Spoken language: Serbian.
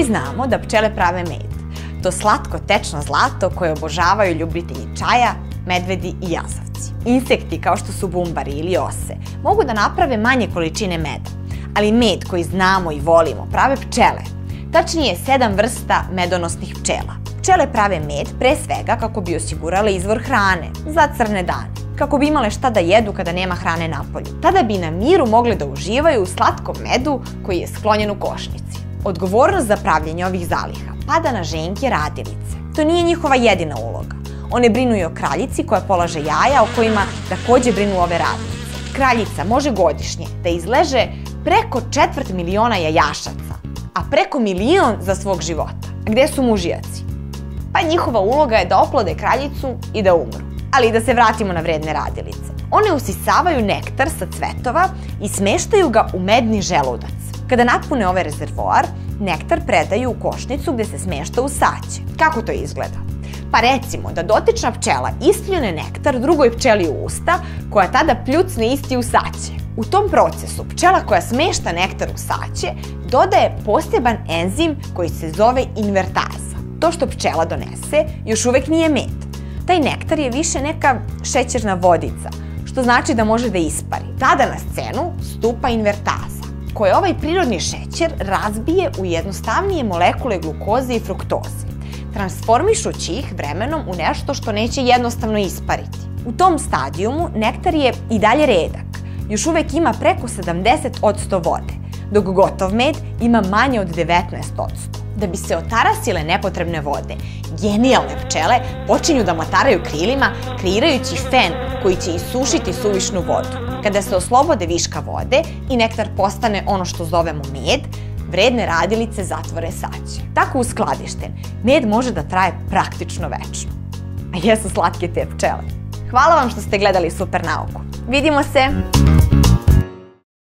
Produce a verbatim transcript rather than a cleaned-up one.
znamo da pčele prave med. To slatko tečno zlato koje obožavaju ljubitelji čaja, medvedi i jazavci. Insekti kao što su bumbari ili ose mogu da naprave manje količine meda, ali med koji znamo i volimo prave pčele. Tačnije sedam vrsta medonosnih pčela. Pčele prave med pre svega kako bi osigurale izvor hrane za crne dane, kako bi imale šta da jedu kada nema hrane napolju. Tada bi na miru mogle da uživaju u slatkom medu koji je sklonjen u košnici. Odgovornost za pravljenje ovih zaliha pada na ženke radilice. To nije njihova jedina uloga. One brinu i o kraljici koja polaže jaja, o kojima takođe brinu ove radilice. Kraljica može godišnje da izleže preko četvrt miliona jajašaca, a preko milion za svog života. A gde su mužijaci? Pa njihova uloga je da oplode kraljicu i da umru. Ali da se vratimo na vredne radilice. One usisavaju nektar sa cvetova i smeštaju ga u medni želudac. Kada napune ovaj rezervoar, nektar predaju u košnicu gde se smešta u saće. Kako to izgleda? Pa recimo da dotična pčela ispljune nektar drugoj pčeli u usta, koja tada pljucne isti u saće. U tom procesu pčela koja smešta nektar u saće dodaje poseban enzim koji se zove invertaza. To što pčela donese još uvek nije med. Taj nektar je više neka šećerna vodica, što znači da može da ispari. Tada na scenu stupa invertaza, koja ovaj prirodni šećer razbije u jednostavnije molekule glukoze i fruktoze, transformišući ih vremenom u nešto što neće jednostavno ispariti. U tom stadijumu nektar je i dalje redak, još uvek ima preko sedamdeset posto vode, dok gotov med ima manje od devetnaest posto. Da bi se otarasile nepotrebne vode, genijalne pčele počinju da mataraju krilima, kreirajući fen koji će isušiti suvišnu vodu. Kada se oslobode viška vode i nektar postane ono što zovemo med, vredne radilice zatvore saće. Tako uskladišten, med može da traje praktično večno. A jesu slatke te pčele. Hvala vam što ste gledali Super nauku. Vidimo se!